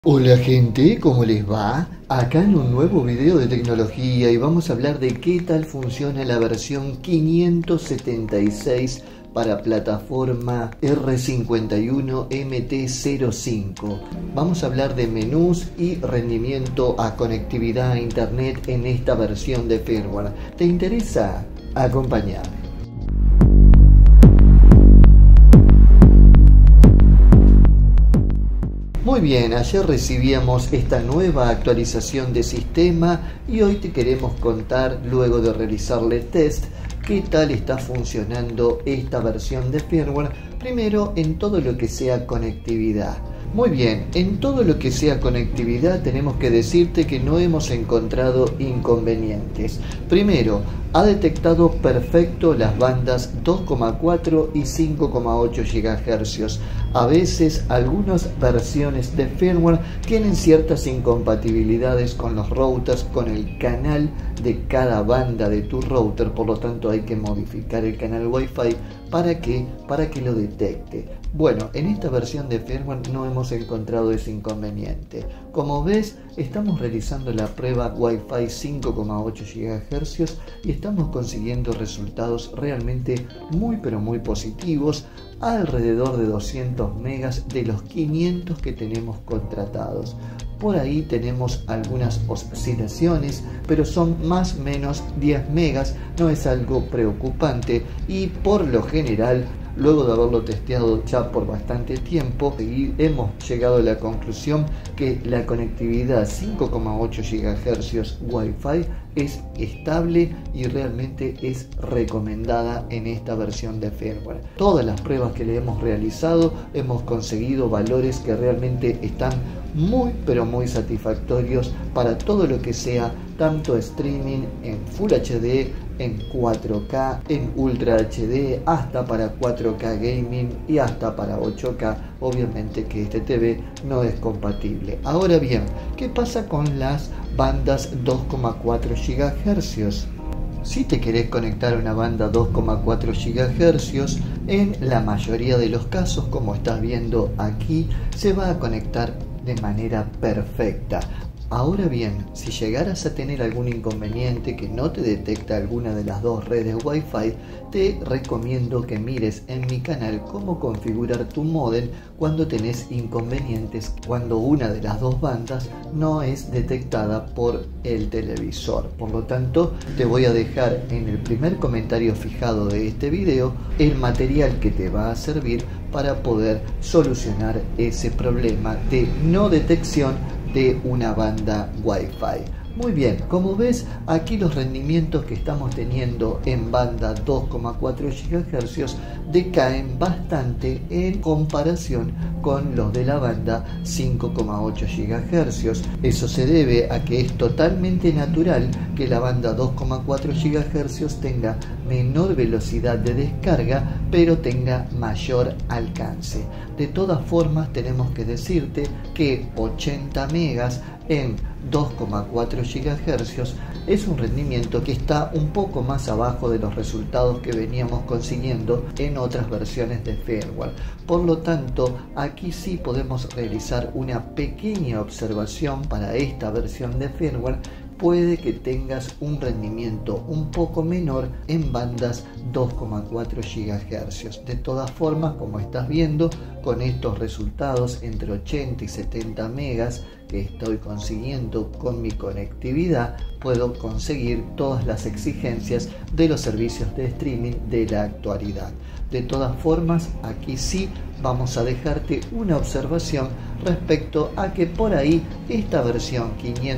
Hola gente, ¿cómo les va? Acá en un nuevo video de tecnología y vamos a hablar de qué tal funciona la versión 576 para plataforma R51 MT05. Vamos a hablar de menús y rendimiento a conectividad a internet en esta versión de firmware. ¿Te interesa? Acompáñame. Muy bien, ayer recibíamos esta nueva actualización de sistema y hoy te queremos contar, luego de realizarle test, qué tal está funcionando esta versión de firmware, primero en todo lo que sea conectividad. Muy bien, en todo lo que sea conectividad tenemos que decirte que no hemos encontrado inconvenientes. Primero, ha detectado perfecto las bandas 2,4 y 5,8 GHz. A veces algunas versiones de firmware tienen ciertas incompatibilidades con los routers, con el canal de cada banda de tu router, por lo tanto hay que modificar el canal Wi-Fi para que lo detecte. Bueno, en esta versión de firmware no hemos encontrado ese inconveniente. Como ves, estamos realizando la prueba Wi-Fi 5,8 GHz y estamos consiguiendo resultados realmente muy positivos, alrededor de 200 megas de los 500 que tenemos contratados. Por ahí tenemos algunas oscilaciones, pero son más o menos 10 megas, no es algo preocupante y por lo general, luego de haberlo testeado ya por bastante tiempo, hemos llegado a la conclusión que la conectividad 5,8 GHz Wi-Fi es estable y realmente es recomendada en esta versión de firmware. Todas las pruebas que le hemos realizado hemos conseguido valores que realmente están muy satisfactorios para todo lo que sea tanto streaming en Full HD, en 4K, en Ultra HD, hasta para 4K gaming y hasta para 8K. Obviamente que este TV no es compatible. Ahora bien, ¿qué pasa con las bandas 2,4 GHz? Si te querés conectar a una banda 2,4 GHz, en la mayoría de los casos, como estás viendo aquí, se va a conectar de manera perfecta. Ahora bien, si llegaras a tener algún inconveniente que no te detecta alguna de las dos redes Wi-Fi, te recomiendo que mires en mi canal cómo configurar tu módem cuando tenés inconvenientes, cuando una de las dos bandas no es detectada por el televisor. Por lo tanto, te voy a dejar en el primer comentario fijado de este video el material que te va a servir para poder solucionar ese problema de no detección de una banda Wi-Fi. Muy bien, como ves, aquí los rendimientos que estamos teniendo en banda 2,4 GHz decaen bastante en comparación con los de la banda 5,8 GHz. Eso se debe a que es totalmente natural que la banda 2,4 GHz tenga menor velocidad de descarga, pero tenga mayor alcance. De todas formas, tenemos que decirte que 80 megas en 2,4 GHz es un rendimiento que está un poco más abajo de los resultados que veníamos consiguiendo en otras versiones de firmware. Por lo tanto, aquí sí podemos realizar una pequeña observación para esta versión de firmware. Puede que tengas un rendimiento un poco menor en bandas 2,4 GHz. De todas formas, como estás viendo, con estos resultados entre 80 y 70 megas que estoy consiguiendo con mi conectividad, puedo conseguir todas las exigencias de los servicios de streaming de la actualidad. De todas formas, aquí sí vamos a dejarte una observación respecto a que por ahí esta versión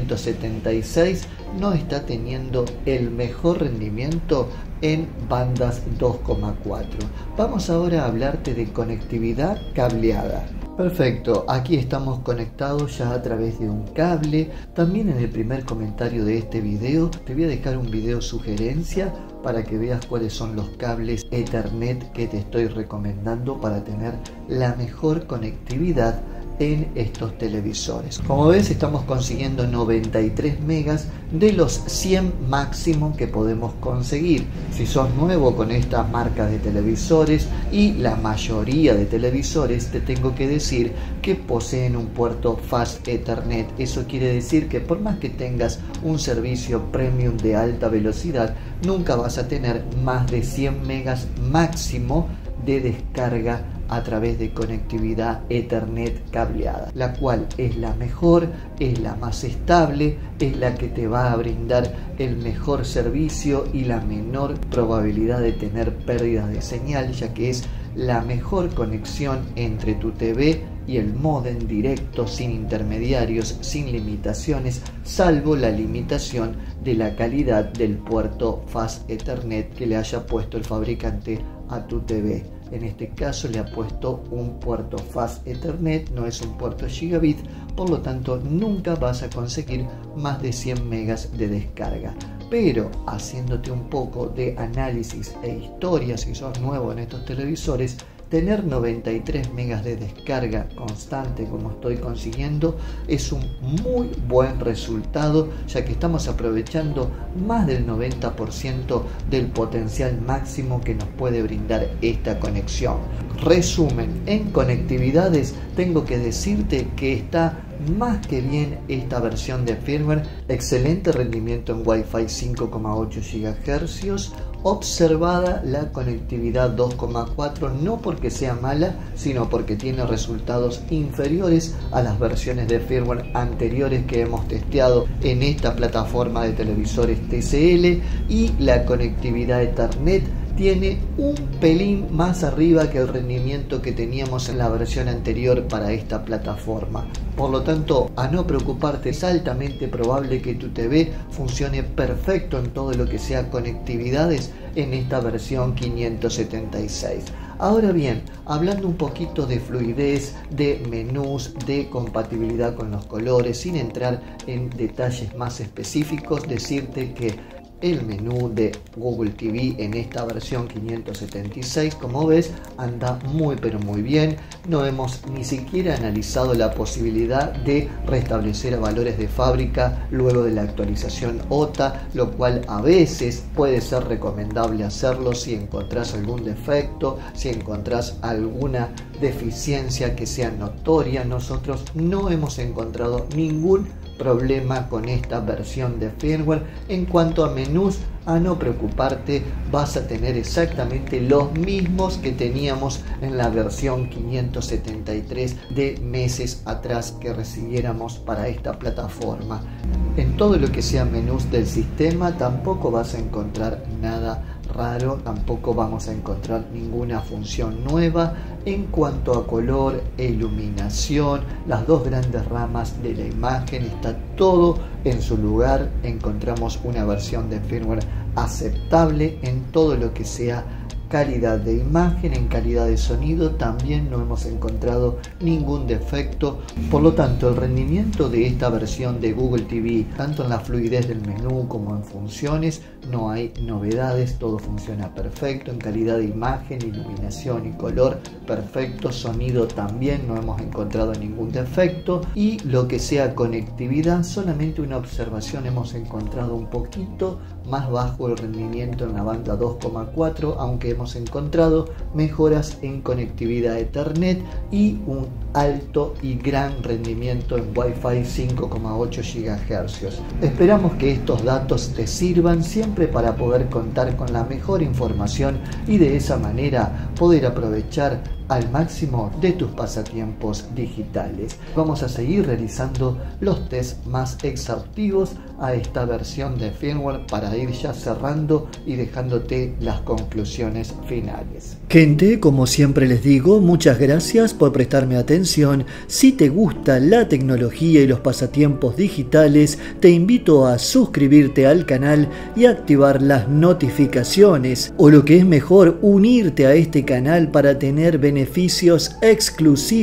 576 no está teniendo el mejor rendimiento en bandas 2,4. Vamos ahora a hablarte de conectividad cableada. Perfecto, aquí estamos conectados ya a través de un cable. También en el primer comentario de este video te voy a dejar un video sugerencia para que veas cuáles son los cables Ethernet que te estoy recomendando para tener la mejor conectividad en estos televisores. Como ves, estamos consiguiendo 93 megas de los 100 máximo que podemos conseguir. Si sos nuevo con esta marca de televisores, y la mayoría de televisores, te tengo que decir que poseen un puerto Fast Ethernet. Eso quiere decir que por más que tengas un servicio premium de alta velocidad, nunca vas a tener más de 100 megas máximo de descarga a través de conectividad Ethernet cableada, la cual es la mejor, es la más estable, es la que te va a brindar el mejor servicio y la menor probabilidad de tener pérdidas de señal, ya que es la mejor conexión entre tu TV y el módem directo, sin intermediarios, sin limitaciones, salvo la limitación de la calidad del puerto Fast Ethernet que le haya puesto el fabricante a tu TV. En este caso le ha puesto un puerto Fast Ethernet, no es un puerto Gigabit, por lo tanto nunca vas a conseguir más de 100 megas de descarga. Pero haciéndote un poco de análisis e historia, si sos nuevo en estos televisores, tener 93 megas de descarga constante como estoy consiguiendo es un muy buen resultado, ya que estamos aprovechando más del 90% del potencial máximo que nos puede brindar esta conexión. Resumen, en conectividades tengo que decirte que está más que bien esta versión de firmware, excelente rendimiento en Wi-Fi 5,8 GHz, observada la conectividad 2,4, no porque sea mala, sino porque tiene resultados inferiores a las versiones de firmware anteriores que hemos testeado en esta plataforma de televisores TCL, y la conectividad Ethernet tiene un pelín más arriba que el rendimiento que teníamos en la versión anterior para esta plataforma. Por lo tanto, a no preocuparte, es altamente probable que tu TV funcione perfecto en todo lo que sea conectividades en esta versión 576. Ahora bien, hablando un poquito de fluidez, de menús, de compatibilidad con los colores, sin entrar en detalles más específicos, decirte que el menú de Google TV en esta versión 576, como ves, anda muy pero muy bien. No hemos ni siquiera analizado la posibilidad de restablecer a valores de fábrica luego de la actualización OTA, lo cual a veces puede ser recomendable hacerlo si encontrás algún defecto, si encontrás alguna deficiencia que sea notoria. Nosotros no hemos encontrado ningún problema con esta versión de firmware. En cuanto a menús, a no preocuparte, vas a tener exactamente los mismos que teníamos en la versión 573 de meses atrás que recibiéramos para esta plataforma. En todo lo que sea menús del sistema tampoco vas a encontrar nada raro, tampoco vamos a encontrar ninguna función nueva. En cuanto a color e iluminación, las dos grandes ramas de la imagen, está todo en su lugar. Encontramos una versión de firmware aceptable en todo lo que sea calidad de imagen, en calidad de sonido también no hemos encontrado ningún defecto. Por lo tanto, el rendimiento de esta versión de Google TV, tanto en la fluidez del menú como en funciones, no hay novedades, todo funciona perfecto. En calidad de imagen, iluminación y color, perfecto. Sonido también no hemos encontrado ningún defecto. Y lo que sea conectividad, solamente una observación, hemos encontrado un poquito más bajo el rendimiento en la banda 2,4, aunque hemos encontrado mejoras en conectividad Ethernet y un alto y gran rendimiento en Wi-Fi 5,8 GHz. Esperamos que estos datos te sirvan siempre para poder contar con la mejor información y de esa manera poder aprovechar al máximo de tus pasatiempos digitales. Vamos a seguir realizando los tests más exhaustivos a esta versión de firmware para ir ya cerrando y dejándote las conclusiones finales. Gente, como siempre les digo, muchas gracias por prestarme atención. Si te gusta la tecnología y los pasatiempos digitales, te invito a suscribirte al canal y activar las notificaciones, o lo que es mejor, unirte a este canal para tener beneficios exclusivos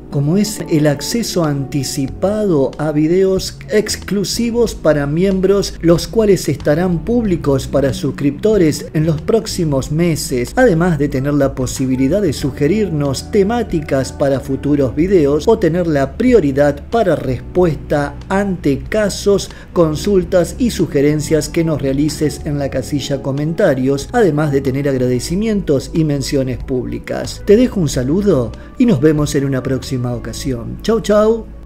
como es el acceso anticipado a videos exclusivos para miembros, los cuales estarán públicos para suscriptores en los próximos meses, además de tener la posibilidad de sugerirnos temáticas para futuros videos o tener la prioridad para respuesta ante casos, consultas y sugerencias que nos realices en la casilla comentarios, además de tener agradecimientos y menciones públicas. Te dejo un saludo y nos vemos en una próxima ocasión. Chau, chau.